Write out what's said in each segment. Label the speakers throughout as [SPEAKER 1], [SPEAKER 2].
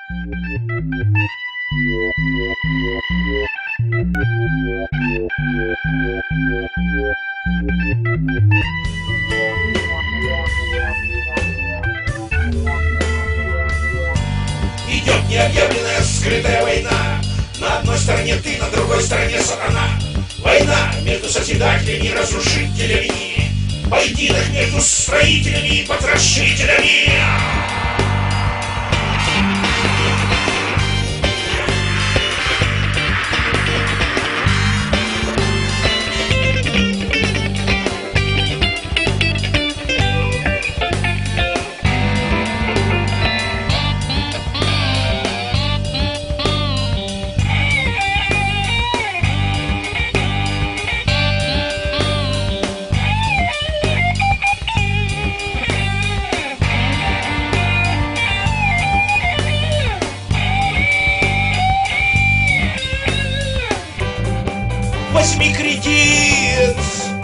[SPEAKER 1] Идет необъявленная скрытая война. На одной стороне ты, на другой стороне сатана. Война между созидателями и разрушителями. Поединок между строителями и потрошителями. Возьми кредит,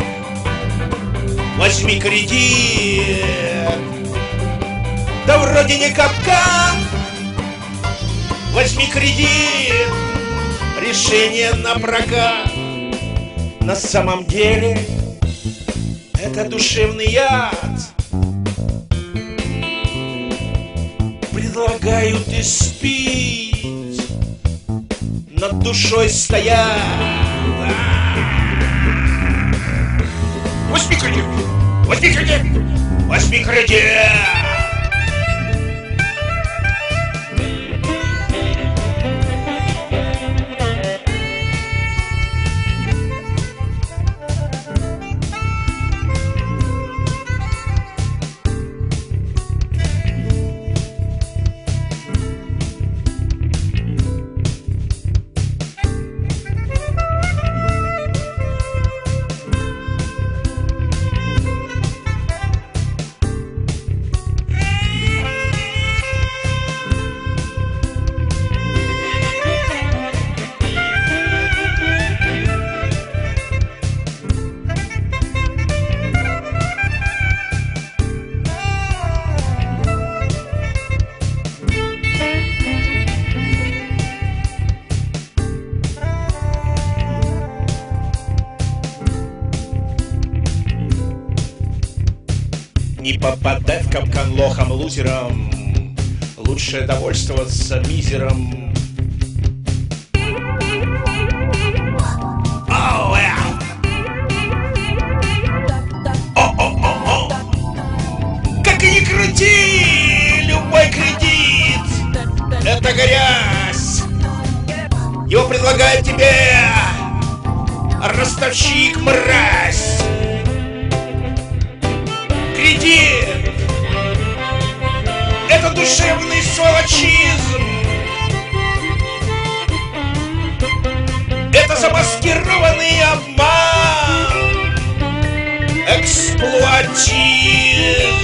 [SPEAKER 1] возьми кредит. Да вроде не капкан. Возьми кредит, решение на прокат. На самом деле это душевный яд. Предлагают испить, над душой стоять. Возьми кредит! Возьми кредит! Возьми кредит! Не попадай в капкан лохом-лузером. Лучше довольствоваться мизером. Как и не крути, любой кредит — это грязь. Его предлагает тебе ростовщик, мразь. Кредит — это душевный сволочизм. Это замаскированный обман. Эксплуатизм.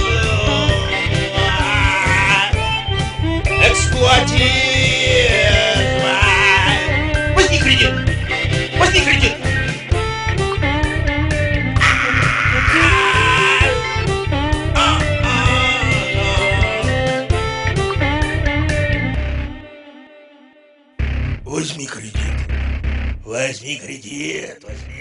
[SPEAKER 1] Эксплуатизм. Возьми кредит. Возьми кредит. Возьми кредит. Возьми кредит. Возьми.